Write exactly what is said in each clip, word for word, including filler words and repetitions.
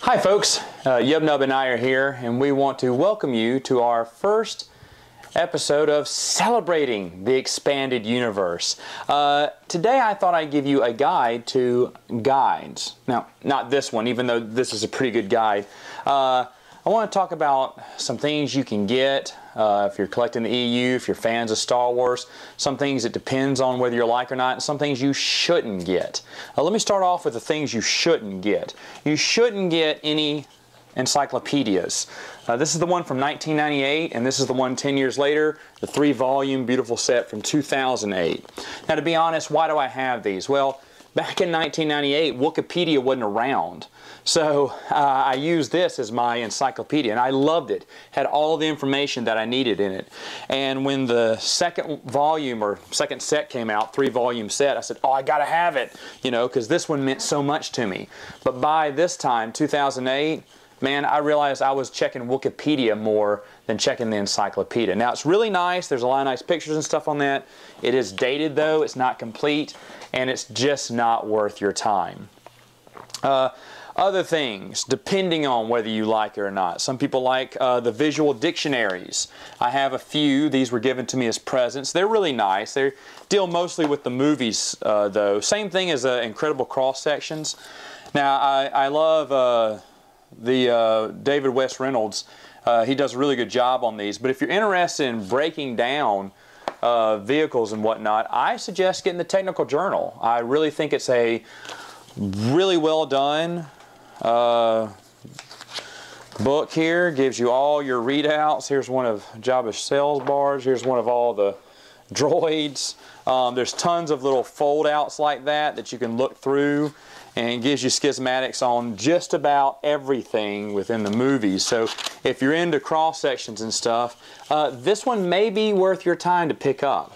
Hi folks, uh, Yub Nub and I are here, and we want to welcome you to our first episode of Celebrating the Expanded Universe. Uh, today I thought I'd give you a guide to guides. Now, not this one, even though this is a pretty good guide. Uh, I want to talk about some things you can get uh, if you're collecting the E U, if you're fans of Star Wars, some things it depends on whether you like or not, and some things you shouldn't get. Uh, let me start off with the things you shouldn't get. You shouldn't get any encyclopedias. Uh, this is the one from nineteen ninety-eight, and this is the one ten years later, the three volume beautiful set from two thousand eight. Now, to be honest, why do I have these? Well, back in nineteen ninety-eight, Wikipedia wasn't around. So uh, I used this as my encyclopedia, and I loved it. Had all the information that I needed in it. And when the second volume or second set came out, three volume set, I said, oh, I gotta have it, you know, because this one meant so much to me. But by this time, two thousand eight, man, I realized I was checking Wikipedia more than checking the encyclopedia. Now, it's really nice. There's a lot of nice pictures and stuff on that. It is dated, though. It's not complete, and it's just not worth your time. Uh, other things, depending on whether you like it or not. Some people like uh, the visual dictionaries. I have a few. These were given to me as presents. They're really nice. They deal mostly with the movies, uh, though. Same thing as uh, Incredible Cross-Sections. Now, I, I love uh, the uh, David West Reynolds. Uh, he does a really good job on these. But if you're interested in breaking down uh, vehicles and whatnot, I suggest getting the Technical Journal. I really think it's a really well done uh, book here. Gives you all your readouts. Here's one of Jabba's sales bars. Here's one of all the droids. Um, there's tons of little fold outs like that that you can look through, and it gives you schematics on just about everything within the movies. So if you're into cross sections and stuff, uh, this one may be worth your time to pick up.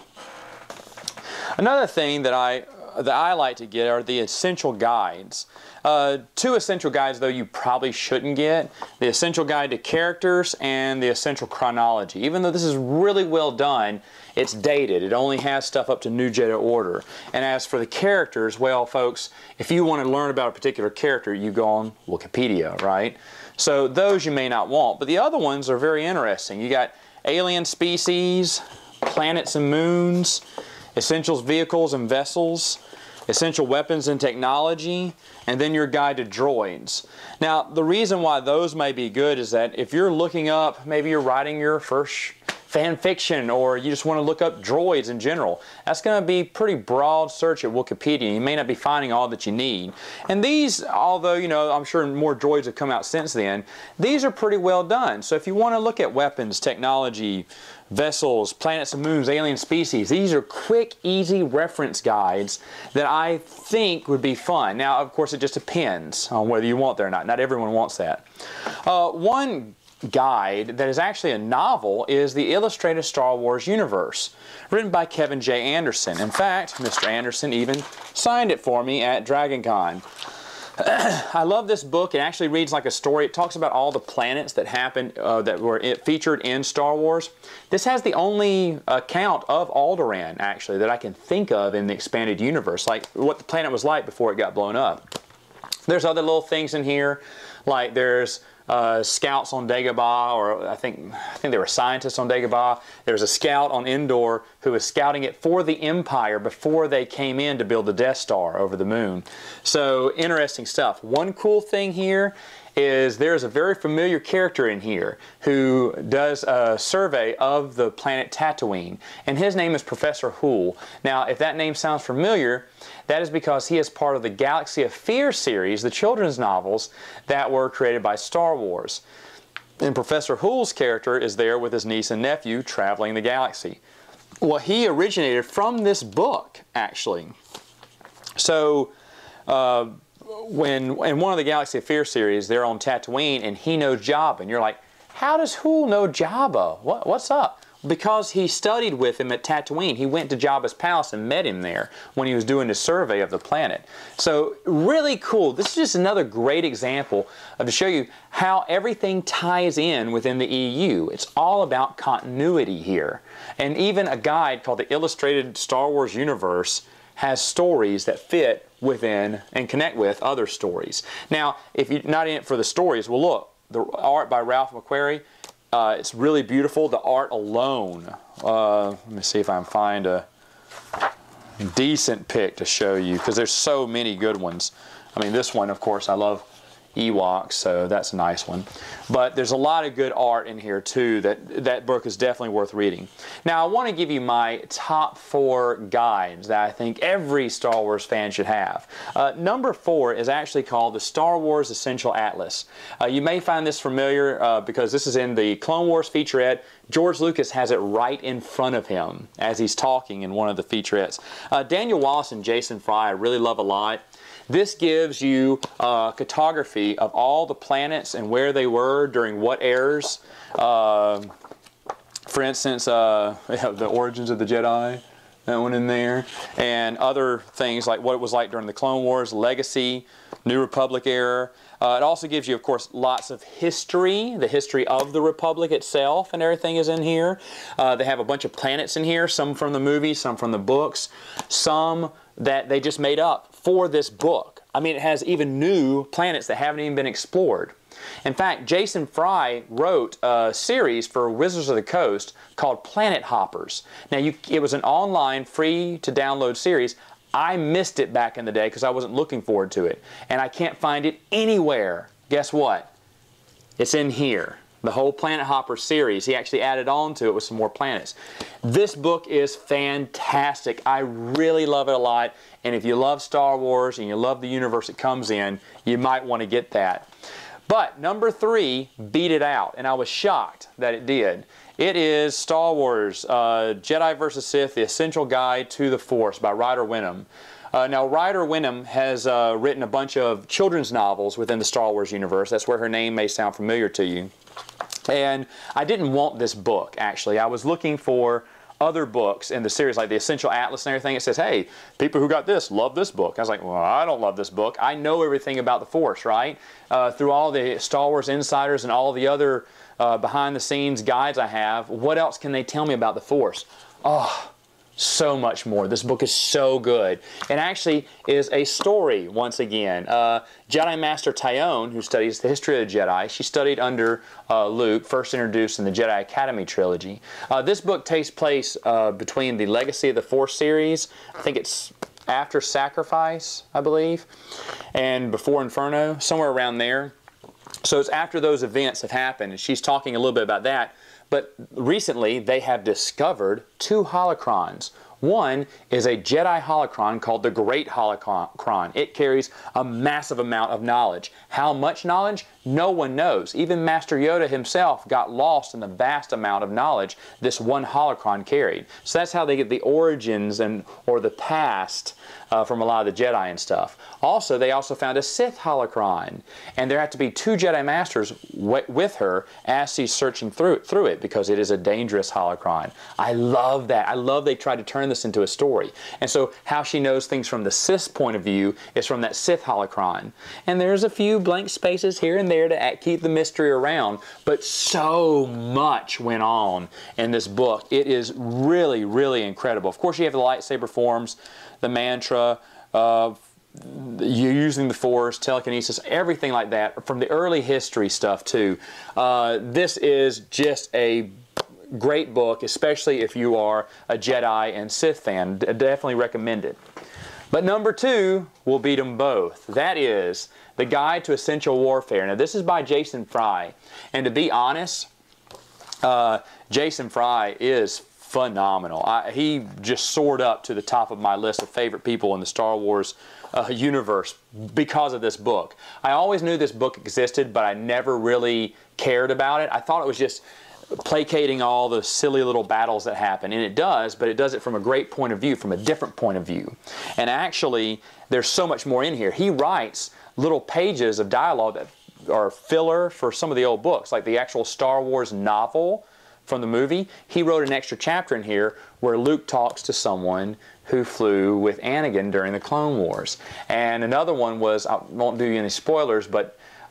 Another thing that I that I like to get are the essential guides. Uh, two essential guides, though, you probably shouldn't get. The Essential Guide to Characters and the Essential Chronology. Even though this is really well done, it's dated. It only has stuff up to New Jedi Order. And as for the characters, well, folks, if you want to learn about a particular character, you go on Wikipedia, right? So those you may not want. But the other ones are very interesting. You got alien species, planets and moons, essentials vehicles and vessels, essential weapons and technology, and then your guide to droids. Now, the reason why those may be good is that if you're looking up, maybe you're writing your first fan fiction, or you just want to look up droids in general, that's going to be pretty broad search at Wikipedia. You may not be finding all that you need. And these, although, you know, I'm sure more droids have come out since then, these are pretty well done. So if you want to look at weapons, technology, vessels, planets and moons, alien species, these are quick, easy reference guides that I think would be fun. Now, of course, it just depends on whether you want that or not. Not everyone wants that. Uh, one guide that is actually a novel is the Illustrated Star Wars Universe, written by Kevin J. Anderson. In fact, Mister Anderson even signed it for me at DragonCon. I love this book. It actually reads like a story. It talks about all the planets that happened, uh, that were featured in Star Wars. This has the only account of Alderaan, actually, that I can think of in the expanded universe, like what the planet was like before it got blown up. There's other little things in here, like there's Uh, scouts on Dagobah, or I think I think they were scientists on Dagobah. There was a scout on Endor who was scouting it for the Empire before they came in to build the Death Star over the moon. So interesting stuff. One cool thing here is there's a very familiar character in here who does a survey of the planet Tatooine, and his name is Professor Hoole. Now, if that name sounds familiar, that is because he is part of the Galaxy of Fear series, the children's novels that were created by Star Wars. And Professor Hoole's character is there with his niece and nephew traveling the galaxy. Well, he originated from this book, actually. So, uh, when in one of the Galaxy of Fear series, they're on Tatooine, and he knows Jabba, and you're like, how does Hoole know Jabba? What, what's up? Because he studied with him at Tatooine. He went to Jabba's palace and met him there when he was doing his survey of the planet. So really cool. This is just another great example of to show you how everything ties in within the E U. It's all about continuity here. And even a guide called the Illustrated Star Wars Universe has stories that fit within and connect with other stories. Now, if you're not in it for the stories, well, look, the art by Ralph McQuarrie, uh, it's really beautiful. The art alone, uh, let me see if I can find a decent pick to show you, because there's so many good ones. I mean, this one, of course, I love Ewoks, so that's a nice one. But there's a lot of good art in here too. That that book is definitely worth reading. Now, I want to give you my top four guides that I think every Star Wars fan should have. Uh, number four is actually called the Star Wars Essential Atlas. Uh, you may find this familiar uh, because this is in the Clone Wars featurette. George Lucas has it right in front of him as he's talking in one of the featurettes. Uh, Daniel Wallace and Jason Fry I really love a lot. This gives you a cartography of all the planets and where they were during what eras. Uh, for instance, uh, the Origins of the Jedi, that one in there, and other things like what it was like during the Clone Wars, Legacy, New Republic era. Uh, it also gives you, of course, lots of history, the history of the Republic itself, and everything is in here. Uh, they have a bunch of planets in here, some from the movies, some from the books, some that they just made up for this book. I mean, it has even new planets that haven't even been explored. In fact, Jason Fry wrote a series for Wizards of the Coast called Planet Hoppers. Now, you, it was an online, free-to-download series. I missed it back in the day because I wasn't looking forward to it. And I can't find it anywhere. Guess what? It's in here. The whole Planet Hopper series, he actually added on to it with some more planets. This book is fantastic. I really love it a lot. And if you love Star Wars and you love the universe it comes in, you might want to get that. But number three beat it out, and I was shocked that it did. It is Star Wars, uh, Jedi versus Sith, The Essential Guide to the Force by Ryder Wenham. Uh, now, Ryder Wenham has uh, written a bunch of children's novels within the Star Wars universe. That's where her name may sound familiar to you. And I didn't want this book, actually. I was looking for other books in the series, like the Essential Atlas and everything. It says, hey, people who got this love this book. I was like, well, I don't love this book. I know everything about the Force, right? Uh, through all the Star Wars Insiders and all the other uh, behind-the-scenes guides I have, what else can they tell me about the Force? Oh, so much more. This book is so good. It actually is a story, once again. Uh, Jedi Master Tyone, who studies the history of the Jedi, she studied under uh, Luke, first introduced in the Jedi Academy trilogy. Uh, this book takes place uh, between the Legacy of the Force series, I think it's after Sacrifice, I believe, and before Inferno, somewhere around there. So it's after those events have happened, and she's talking a little bit about that. But recently, they have discovered two holocrons. One is a Jedi holocron called the Great Holocron. It carries a massive amount of knowledge. How much knowledge? No one knows. Even Master Yoda himself got lost in the vast amount of knowledge this one holocron carried. So that's how they get the origins and or the past uh, from a lot of the Jedi and stuff. Also, they also found a Sith holocron. And there have to be two Jedi Masters with her as she's searching through, through it because it is a dangerous holocron. I love that. I love they tried to turn this into a story. And so how she knows things from the Sith point of view is from that Sith holocron. And there's a few blank spaces here and there to keep the mystery around, but so much went on in this book. It is really, really incredible. Of course, you have the lightsaber forms, the mantra, uh, you're using the Force, telekinesis, everything like that, from the early history stuff too. Uh, this is just a great book, especially if you are a Jedi and Sith fan. D- definitely recommend it. But number two will beat them both. That is The Guide to Essential Warfare. Now, this is by Jason Fry. And to be honest, uh, Jason Fry is phenomenal. I, he just soared up to the top of my list of favorite people in the Star Wars uh, universe because of this book. I always knew this book existed, but I never really cared about it. I thought it was just placating all the silly little battles that happen, and it does, but it does it from a great point of view, from a different point of view. And actually, there's so much more in here. He writes little pages of dialogue that are filler for some of the old books, like the actual Star Wars novel from the movie. He wrote an extra chapter in here where Luke talks to someone who flew with Anakin during the Clone Wars. And another one was, I won't do you any spoilers, but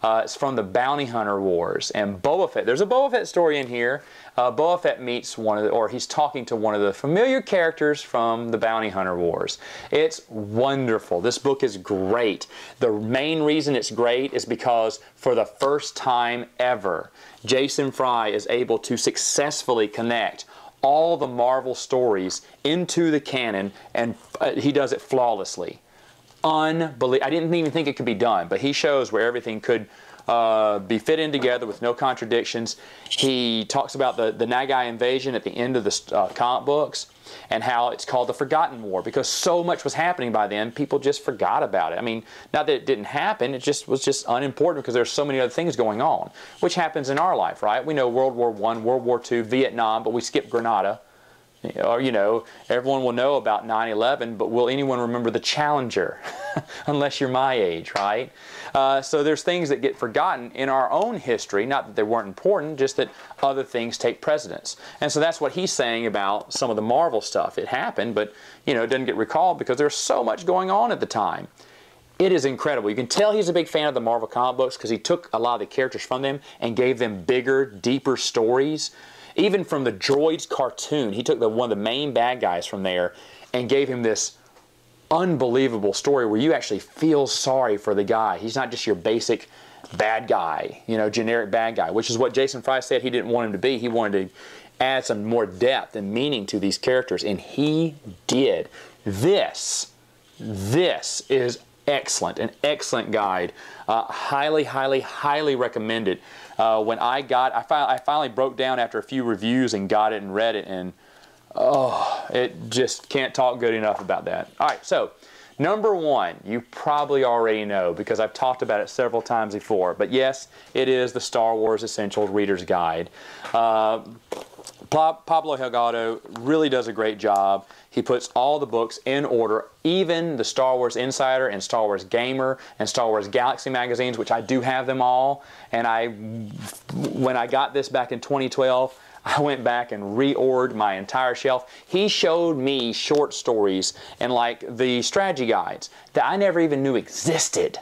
Uh, it's from the Bounty Hunter Wars. And Boba Fett, there's a Boba Fett story in here. Uh, Boba Fett meets one of the, or he's talking to one of the familiar characters from the Bounty Hunter Wars. It's wonderful. This book is great. The main reason it's great is because for the first time ever, Jason Fry is able to successfully connect all the Marvel stories into the canon, and uh, he does it flawlessly. Unbelievable. I didn't even think it could be done, but he shows where everything could uh, be fit in together with no contradictions. He talks about the, the Nagai invasion at the end of the uh, comic books and how it's called the Forgotten War because so much was happening by then, people just forgot about it. I mean, not that it didn't happen, it just was just unimportant because there's so many other things going on, which happens in our life, right? We know World War One, World War Two, Vietnam, but we skip Grenada. Or, you know, everyone will know about nine eleven, but will anyone remember the Challenger? Unless you're my age, right? Uh, so there's things that get forgotten in our own history, not that they weren't important, just that other things take precedence. And so that's what he's saying about some of the Marvel stuff. It happened, but, you know, it doesn't get recalled because there's so much going on at the time. It is incredible. You can tell he's a big fan of the Marvel comic books because he took a lot of the characters from them and gave them bigger, deeper stories. Even from the Droids cartoon, he took the, one of the main bad guys from there and gave him this unbelievable story where you actually feel sorry for the guy. He's not just your basic bad guy, you know, generic bad guy, which is what Jason Fry said he didn't want him to be. He wanted to add some more depth and meaning to these characters, and he did. This, this is excellent, an excellent guide. Uh, highly, highly, highly recommended. Uh, when I got, I, fi I finally broke down after a few reviews and got it and read it, and oh, it just can't talk good enough about that. All right, so number one, you probably already know because I've talked about it several times before, but yes, it is the Star Wars Essentials Reader's Guide. Uh, Pablo Delgado really does a great job. He puts all the books in order, even the Star Wars Insider and Star Wars Gamer and Star Wars Galaxy magazines, which I do have them all. And I, when I got this back in twenty twelve, I went back and reordered my entire shelf. He showed me short stories and like the strategy guides that I never even knew existed.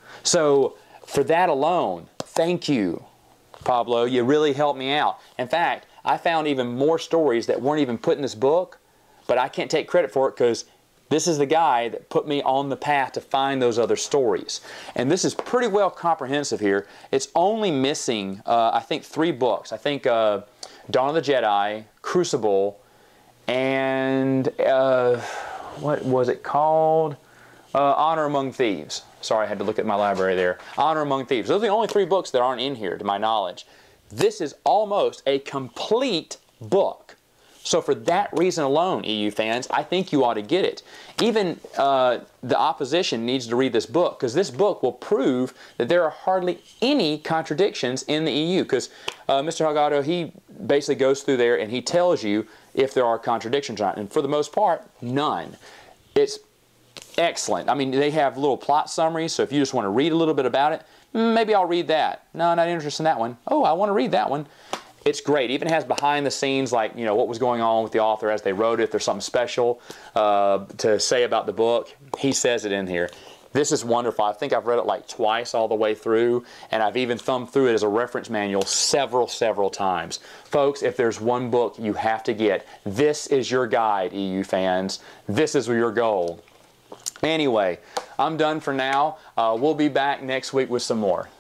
So for that alone, thank you, Pablo. You really helped me out. In fact, I found even more stories that weren't even put in this book, but I can't take credit for it because this is the guy that put me on the path to find those other stories. And this is pretty well comprehensive here. It's only missing, uh, I think, three books. I think uh, Dawn of the Jedi, Crucible, and uh, what was it called? Uh, Honor Among Thieves. Sorry, I had to look at my library there. Honor Among Thieves. Those are the only three books that aren't in here, to my knowledge. This is almost a complete book. So for that reason alone, E U fans, I think you ought to get it. Even uh, the opposition needs to read this book because this book will prove that there are hardly any contradictions in the E U because uh, Mister Delgado, he basically goes through there and he tells you if there are contradictions or not. And for the most part, none. It's excellent. I mean, they have little plot summaries, so if you just want to read a little bit about it, maybe I'll read that. No, not interested in that one. Oh, I want to read that one. It's great. It even has behind the scenes, like, you know, what was going on with the author as they wrote it. If there's something special uh, to say about the book, he says it in here. This is wonderful. I think I've read it like twice all the way through, and I've even thumbed through it as a reference manual several, several times. Folks, if there's one book you have to get, this is your guide, E U fans. This is your goal. Anyway, I'm done for now. Uh, we'll be back next week with some more.